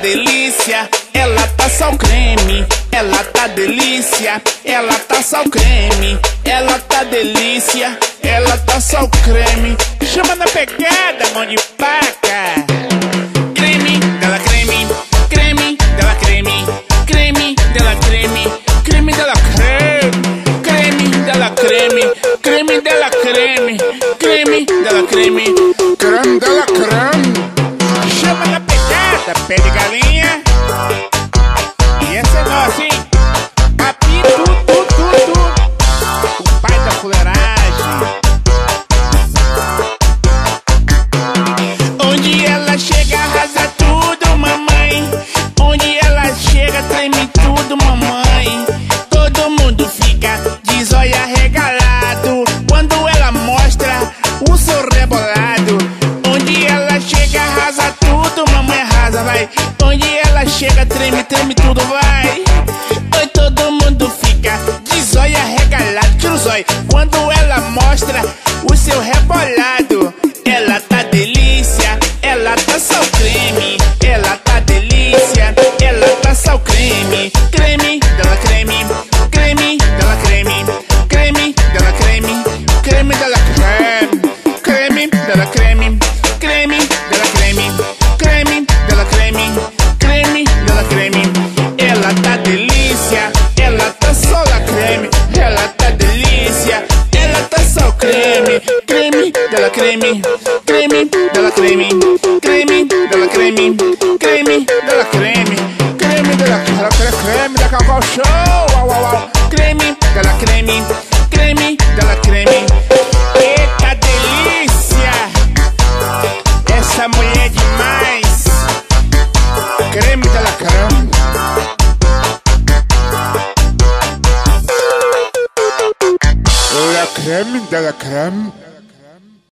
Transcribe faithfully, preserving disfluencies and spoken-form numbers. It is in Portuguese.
delícia, ela tá só o creme. Ela tá delícia, ela tá só o creme. Ela tá delícia, ela tá só o creme. Chama na pegada, mão de paca. Creme dela creme, creme dela creme, creme dela creme, creme dela creme, creme dela creme, creme dela creme, creme dela creme, creme dela creme. Chama na pegada, pé de galinha. E essa é nossa, hein? Papi, tu, tu, tu, tu. O pai da fuleiragem. Onde ela chega, arrasa tudo, mamãe. Onde ela chega, treme tudo, mamãe. Todo mundo fica de zóio arregalado quando ela mostra o seu rebolado. Onde ela chega, arrasa tudo, mamãe, arrasa, vai. Onde ela chega, treme, treme tudo, vai. Oi, todo mundo fica de zóio arregalado, tira o zóio quando ela mostra o seu rebolado. Ela tá delícia, ela tá só o creme. Ela tá delícia, ela tá só o creme. Creme dela creme, creme dela creme, creme dela creme, creme dela creme, creme dela creme, creme dela creme, creme dela creme, creme dela creme. Ela tá delícia, ela tá só a creme. Ela tá delícia, ela tá só o creme. Creme dela creme, creme dela creme, creme dela creme, creme dela creme, creme dela creme, creme da Cacau Show, uau, uau, uau. Creme dela creme, creme dela creme. Eita delícia, essa mulher é demais. Creme dela creme. La creme de la creme.